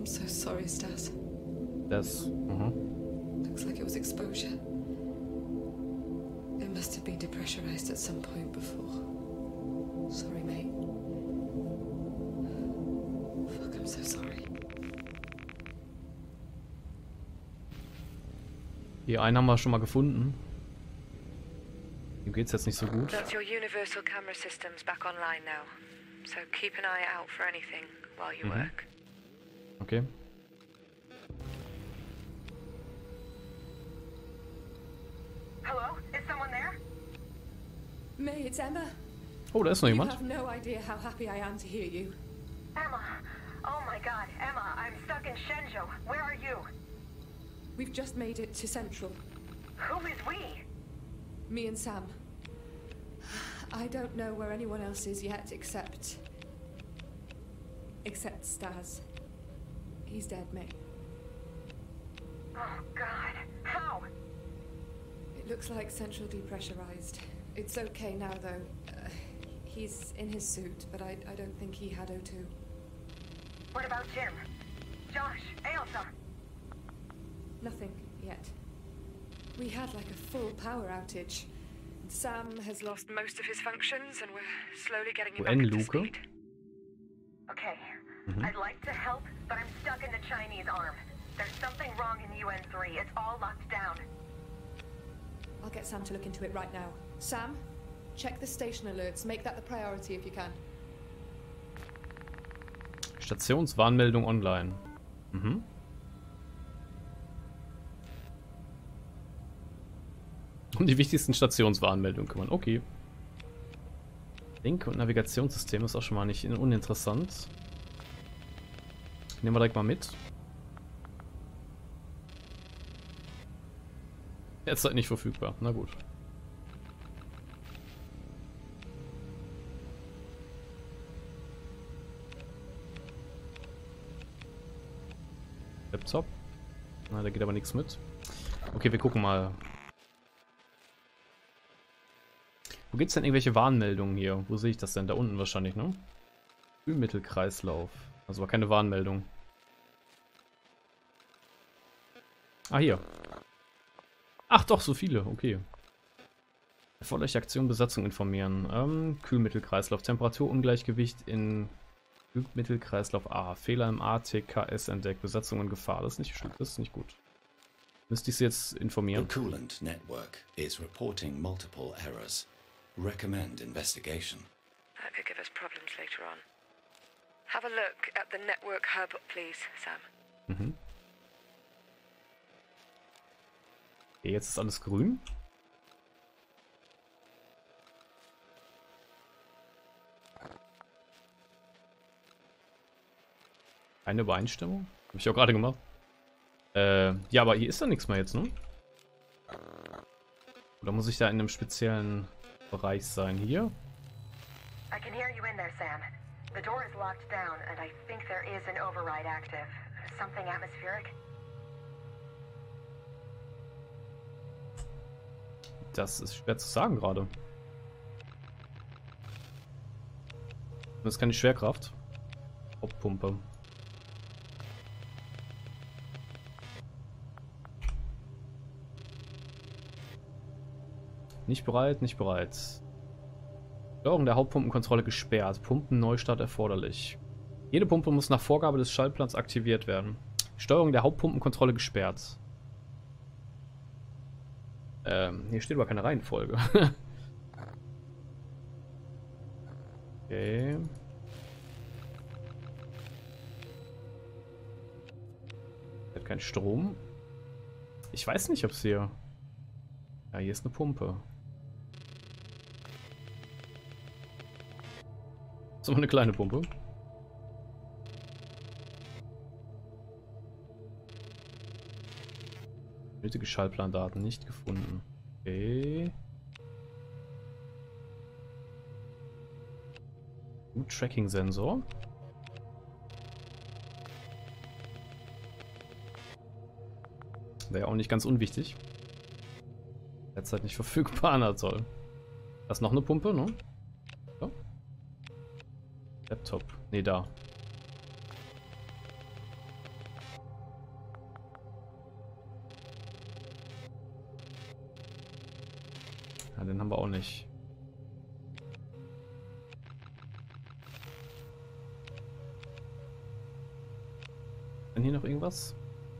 so sorry, Stas. Das. Looks like it was exposure. It must have been depressurized at some point before. Sorry, mate. Fuck, I'm so sorry. Hier, einen haben wir schon mal gefunden. Ihm geht's jetzt nicht so gut. That's your universal camera systems back online now. So keep an eye out for anything while you work. Okay. Hello? Is someone there? May, it's Emma. Oh, da ist noch You jemand. have no idea how happy I am to hear you. Emma. Oh my god, Emma, I'm stuck in Shenzhou. Where are you? We've just made it to Central. Who is we? Me and Sam. I don't know where anyone else is yet except Stas. He's dead, mate. Oh god. How? It looks like Central depressurized. It's okay now, though. He's in his suit, but I don't think he had O2. What about Jim? Josh? Ailsa? Nothing yet. We had like a full power outage. Sam has lost Most of his functions, and we're slowly getting him back up to UN-Luke. speed. Okay. I'd like to help, but I'm stuck in the Chinese arm. There's something wrong in UN-3. It's all locked down. I'll get Sam to look into it right now. Sam, check the station alerts. Make that the priority if you can. Stationswarnmeldung online. Mhm. Um die wichtigsten Stationswarnmeldungen kümmern. Okay. Link- und Navigationssystem ist auch schon mal nicht uninteressant. Nehmen wir direkt mal mit. Jetzt halt nicht verfügbar. Na gut. Laptop. Na, da geht aber nichts mit. Okay, wir gucken mal. Wo gibt's denn irgendwelche Warnmeldungen hier? Wo sehe ich das denn? Da unten wahrscheinlich, ne? Kühlmittelkreislauf. Also war keine Warnmeldung. Ah, hier. Ach doch, so viele. Okay. Erforderliche Aktion, Besatzung informieren. Kühlmittelkreislauf. Temperaturungleichgewicht in Kühlmittelkreislauf A. Fehler im ATKS entdeckt. Besatzung in Gefahr. Das ist nicht gut. Müsste ich sie jetzt informieren? The coolant network is reporting multiple errors. Recommend investigation. That could give us problems later on. Have a look at the network hub, please, Sam. Mhm. Okay, jetzt ist alles grün. Eine Übereinstimmung? Habe ich auch gerade gemacht. Ja, aber hier ist da nichts mehr jetzt, ne? Oder muss ich da in einem speziellen Bereich sein? Hier? I can hear you in there, Sam. The door is locked down, and I think there is an override active. Something atmospheric? Das ist schwer zu sagen gerade. Das ist keine Schwerkraft. Hauptpumpe. Nicht bereit, nicht bereit. Steuerung der Hauptpumpenkontrolle gesperrt. Pumpenneustart erforderlich. Jede Pumpe muss nach Vorgabe des Schaltplans aktiviert werden. Steuerung der Hauptpumpenkontrolle gesperrt. Hier steht aber keine Reihenfolge. Okay. Hat keinen Strom. Ich weiß nicht, ob es hier... Ja, hier ist eine Pumpe. So eine kleine Pumpe. Nötige Schallplandaten nicht gefunden. Okay. Tracking-Sensor. Wäre ja auch nicht ganz unwichtig. Derzeit nicht verfügbar, na toll. Da ist noch eine Pumpe, ne? So. Laptop. Ne, da. den haben wir auch nicht. Ist hier noch irgendwas?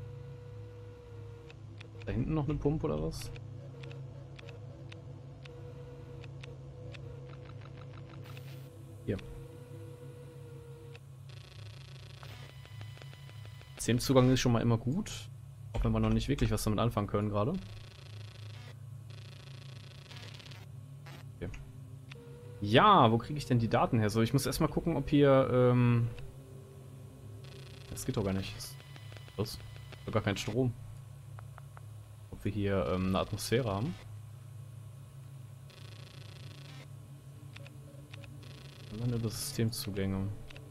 Da hinten noch eine Pumpe oder was? Hier. Systemzugang ist schon mal immer gut. Auch wenn wir noch nicht wirklich was damit anfangen können gerade. Okay. Ja, wo kriege ich denn die Daten her? So, ich muss erstmal gucken, ob hier, das geht doch gar nicht. Was? Gar kein Strom. Ob wir hier eine Atmosphäre haben. Und dann über Systemzugänge.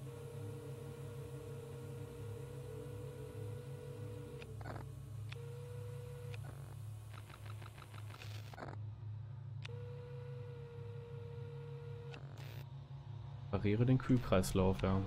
Repariere den Kühlkreislauf, ja.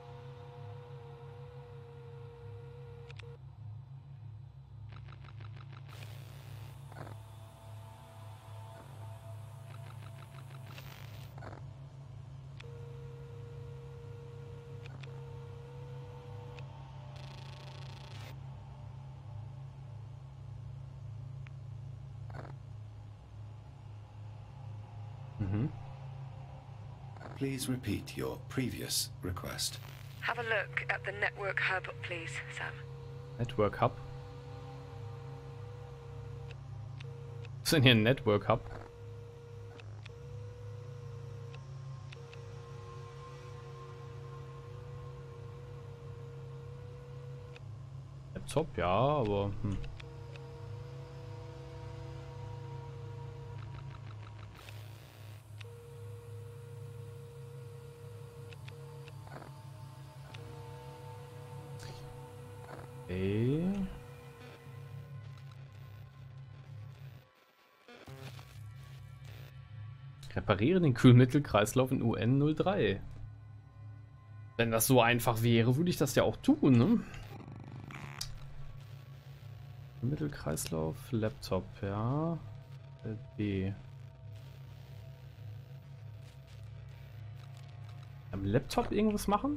Mhm. Please repeat your previous request. Have a look at the network hub, please, Sam. Network Hub. Was ist denn hier ein Network Hub? Laptop, ja, aber Okay. Repariere den Kühlmittelkreislauf in UN03. Wenn das so einfach wäre, würde ich das ja auch tun, ne? Kühlmittelkreislauf, Laptop, ja. B. Am Laptop irgendwas machen?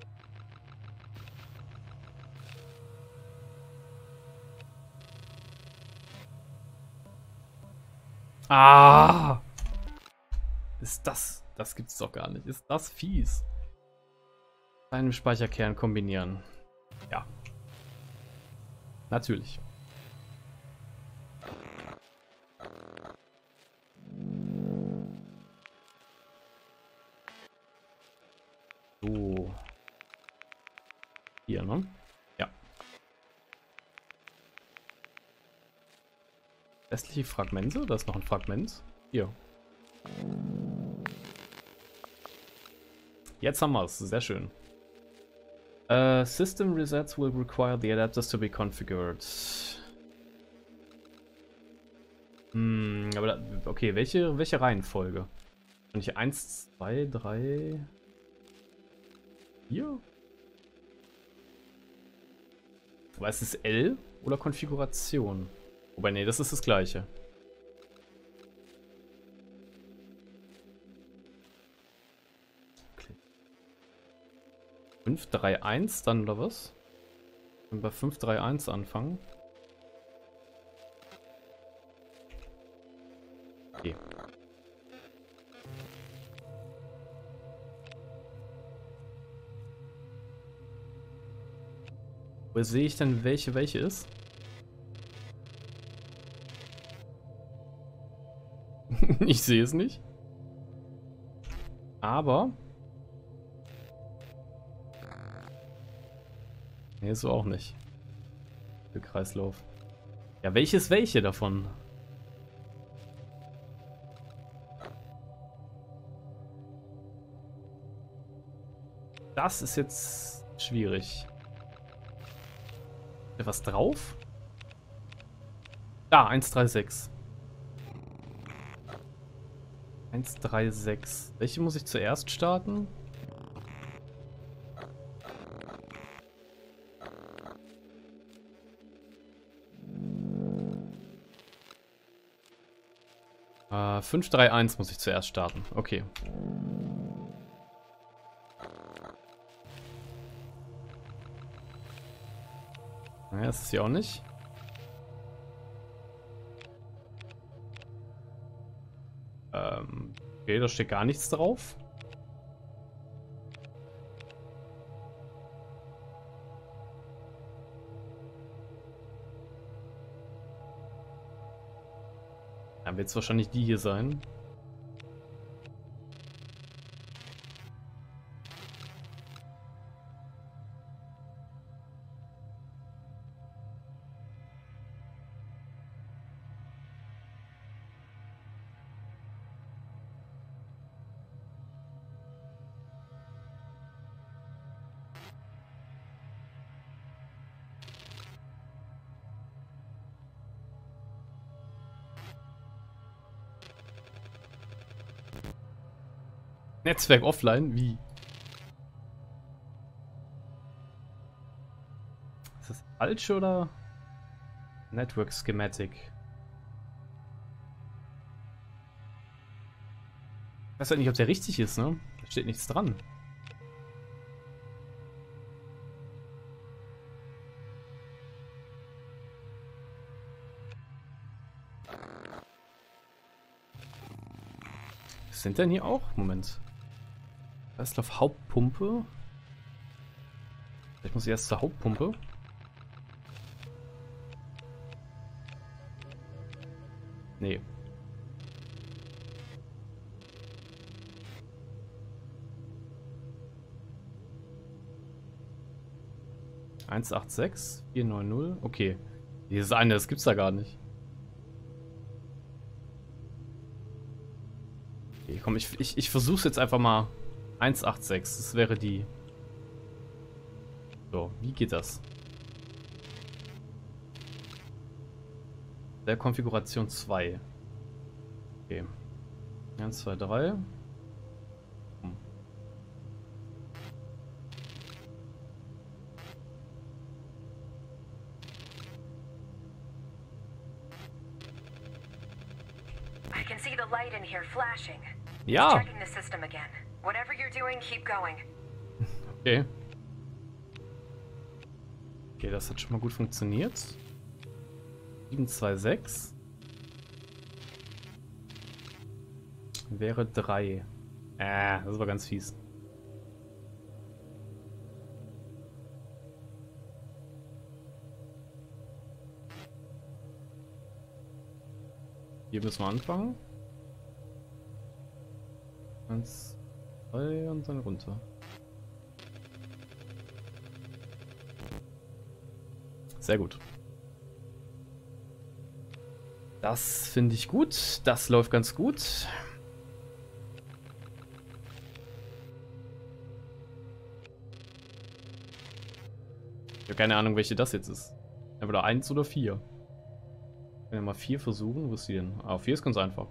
Ah! Ist das... Das gibt's doch gar nicht. Ist das fies? Einem Speicherkern kombinieren. Ja. Natürlich. So. Hier, ne? Ja. Restliche Fragmente? Da ist noch ein Fragment. Hier. Jetzt haben wir es. Sehr schön. System resets will require the adapters to be configured. Aber da, okay, welche Reihenfolge? Kann ich 1, 2, 3, 4? Aber ist es L oder Konfiguration? Wobei, nee, das ist das gleiche. Okay. 5, 3, 1 dann oder was? Wenn wir bei 5, 3, 1 anfangen. Okay. Wo sehe ich denn welche ist? Ich sehe es nicht. Aber... Nee, so auch nicht. Der Kreislauf. Ja, welche davon? Das ist jetzt schwierig. Ist da was drauf? Da, 136. 136. Welche muss ich zuerst starten? 531 muss ich zuerst starten. Okay. Naja, das ist hier auch nicht. Okay, da steht gar nichts drauf. Dann wird es wahrscheinlich die hier sein. Netzwerk offline? Wie? Ist das falsch oder? Network Schematic. Ich weiß halt nicht, ob der richtig ist, ne? Da steht nichts dran. Was sind denn hier auch? Moment. Kreislauf Hauptpumpe. Vielleicht muss ich erst zur Hauptpumpe. Nee. (186 490). Okay. Dieses eine, das gibt's da gar nicht. Okay, komm, ich versuch's jetzt einfach mal. 186, das wäre die. So, wie geht das? Der Konfiguration 2. Okay. 1, 2, 3. I can see the light in here flashing. Ja. Checking the system again. Whatever you're doing, keep going. Okay. Okay, das hat schon mal gut funktioniert. 726 wäre 3. Das war ganz fies. Hier müssen wir anfangen. 1, 2 und dann runter. Sehr gut. Das finde ich gut. Das läuft ganz gut. Ich habe keine Ahnung, welche das jetzt ist. Entweder 1 oder 4. Wenn wir mal 4 versuchen, wo ist die denn? 4 ist ganz einfach.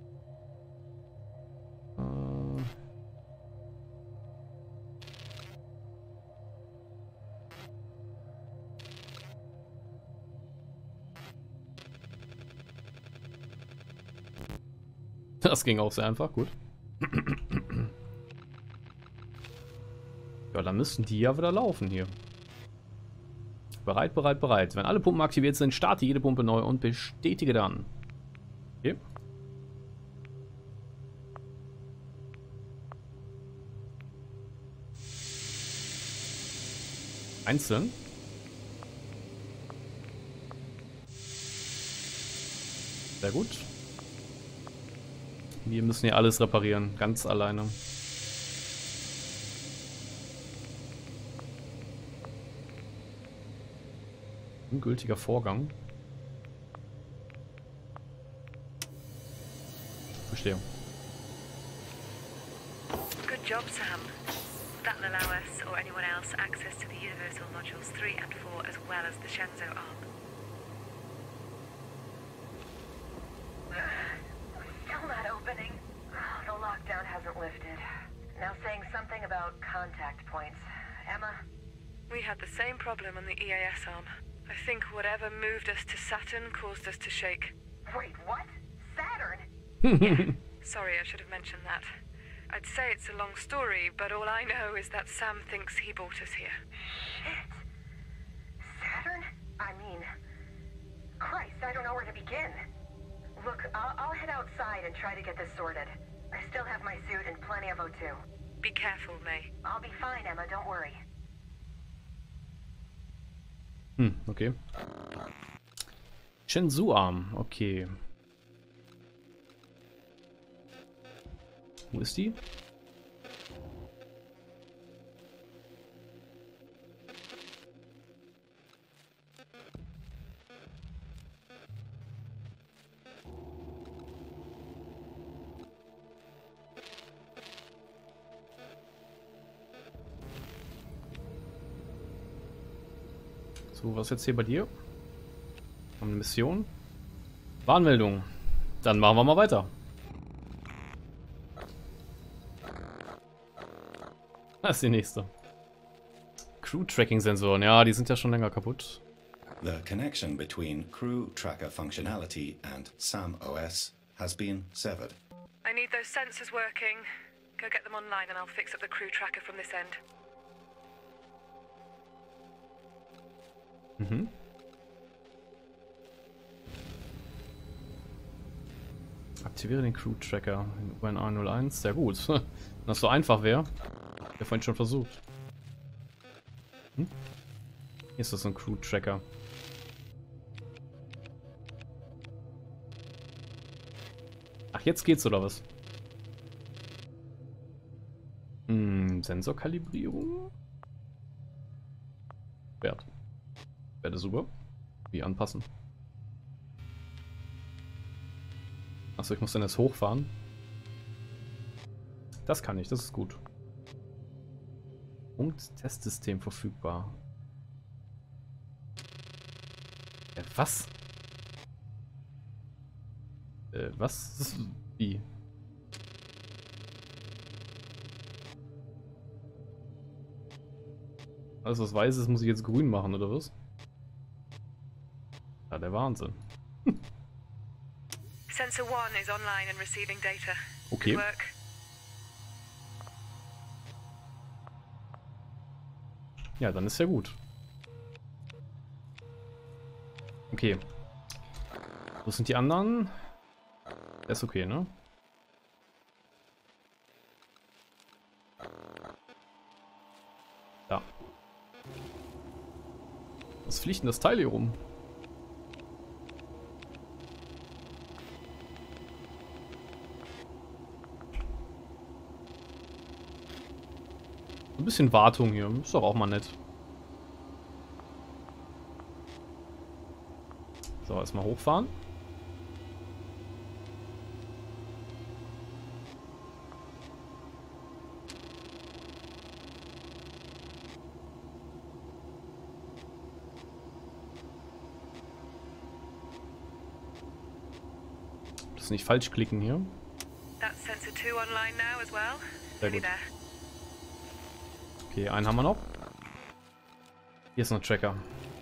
Das ging auch sehr einfach, gut. Ja, dann müssten die ja wieder laufen hier. Bereit, bereit, bereit. Wenn alle Pumpen aktiviert sind, starte jede Pumpe neu und bestätige dann. Okay. Einzeln. Sehr gut. Wir müssen hier alles reparieren, ganz alleine. Ungültiger Vorgang. Verstehe. Good job, Sam. That'll allow us or anyone else access to the Universal Modules 3 and 4 as well as the Shenzhou arm. Still not opening. The lockdown hasn't lifted. Now saying something about contact points. Emma? We had the same problem on the EAS arm. I think whatever moved us to Saturn caused us to shake. Wait, what? Saturn? Sorry, I should have mentioned that. I'd say it's a long story, but all I know is that Sam thinks he brought us here. Shit. Saturn? I mean, Christ, I don't know where to begin. Look, I'll head outside and try to get this sorted. I still have my suit and plenty of O2. Be careful, May. I'll be fine, Emma, don't worry. Okay. Shenzhou-Arm, okay. Wo ist die? So, was ist jetzt hier bei dir? Haben eine Mission? Warnmeldung. Dann machen wir mal weiter. Das ist die nächste. Crew-Tracking-Sensoren. Ja, die sind ja schon länger kaputt. The connection between crew tracker functionality and SAM OS has been severed. I need those sensors working. Go get them online and I'll fix up the crew tracker from this end. Mhm. Aktiviere den Crew-Tracker in UN-A01. Sehr gut. Wenn das so einfach wäre. Ich habe vorhin schon versucht. Hier ist das so ein Crew-Tracker. Ach, jetzt geht's oder was? Sensorkalibrierung. Wert. Werte super. Wie anpassen? Achso, ich muss dann jetzt hochfahren. Das kann ich, das ist gut. Punkt-Testsystem verfügbar. Was? Was? Wie? Alles was weiß ist, muss ich jetzt grün machen, oder was? Ja, der Wahnsinn. Sensor 1 is online and receiving data. Okay. Good work. Ja, dann ist ja gut. Okay. Wo sind die anderen? Der ist okay, ne? Da. Was fliegt denn das Teil hier rum? Ein bisschen Wartung hier. Ist doch auch mal nett. So, erstmal hochfahren. Das nicht falsch klicken hier. That's sensor 2 online now as well. Sehr Nearly gut. there. Okay, einen haben wir noch. Hier ist noch ein Tracker.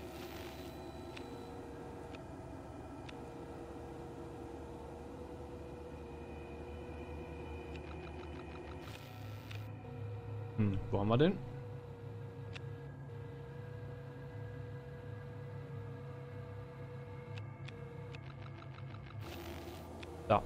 Wo haben wir den? Da.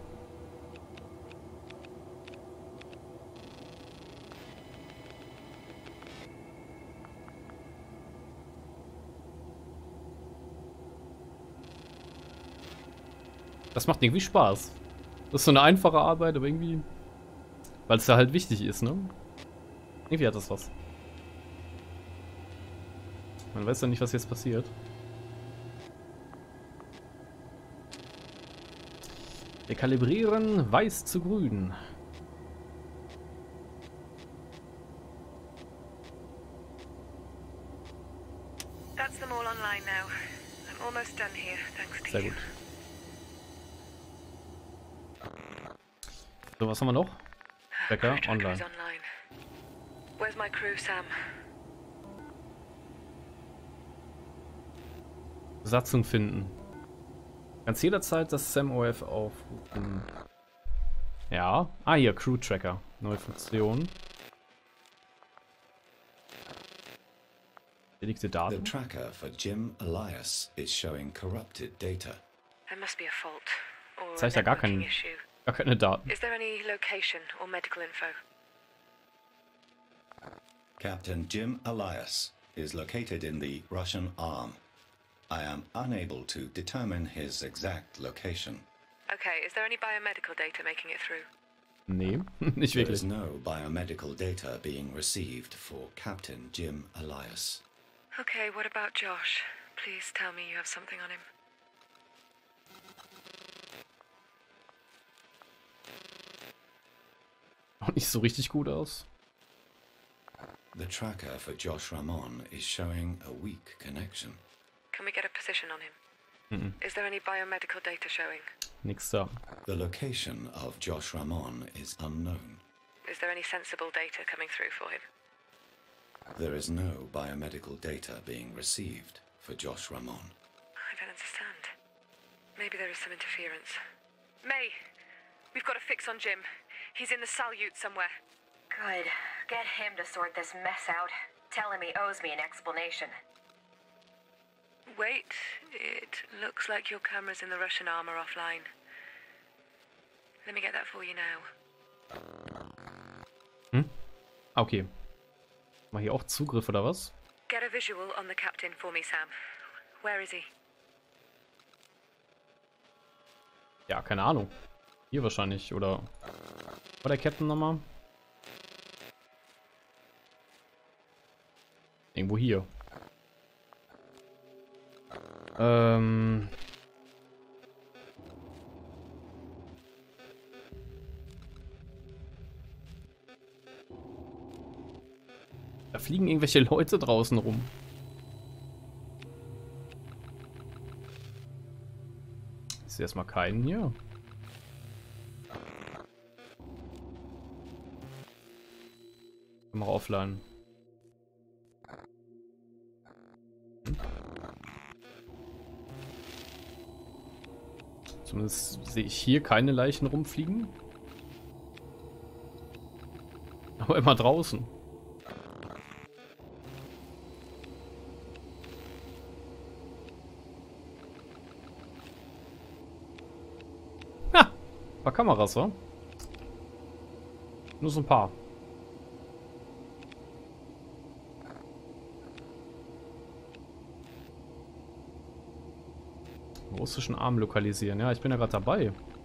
Das macht irgendwie Spaß. Das ist so eine einfache Arbeit, aber irgendwie... Weil es ja halt wichtig ist, ne? Irgendwie hat das was. Man weiß ja nicht, was jetzt passiert. Wir kalibrieren weiß zu grün. That's them all online now. I'm almost done here, thanks to Sehr you. gut. So, was haben wir noch? Tracker Crew tracker online. is online. Where's my crew, Sam? Besatzung finden. Kannst jederzeit das SAM OS aufrufen. Ja. Ah, hier, Crew Tracker. Neue Funktion. Belegte The Daten. tracker for Jim Elias is showing corrupted data. There must be a fault or a Zeigt ja gar networking keinen- issue. Gar keine Daten. Is there any location or medical info? Captain Jim Elias is located in the Russian arm. I am unable to determine his exact location. Okay, is there any biomedical data making it through? Nee, nicht There is wirklich. no biomedical data being received for Captain Jim Elias. Okay, what about Josh? Please tell me you have something on him. Auch nicht so richtig gut aus. The tracker for Josh Ramon is showing a weak connection. Can we get a position on him? Is there any biomedical data showing? Nix da. The location of Josh Ramon is unknown. Is there any sensible data coming through for him? There is no biomedical data being received for Josh Ramon. I don't understand. Maybe there is some interference. May, we've got a fix on Jim. He's in the Salyut somewhere. Good. Get him to sort this mess out. Tell him he owes me an explanation. Wait, it looks like your cameras in the Russian arm are offline. Let me get that for you now. Ah, okay. Mal hier auch Zugriff oder was? Get a visual on the captain for me, Sam. Where is he? Ja, keine Ahnung. Hier wahrscheinlich, oder? War der Captain nochmal? Irgendwo hier. Da fliegen irgendwelche Leute draußen rum. Ich sehe erstmal keinen hier. Kamera offline. Zumindest sehe ich hier keine Leichen rumfliegen. Aber immer draußen. Ha! Ein paar Kameras, wa? Nur so ein paar. Russischen Arm lokalisieren. Ja, ich bin ja gerade dabei.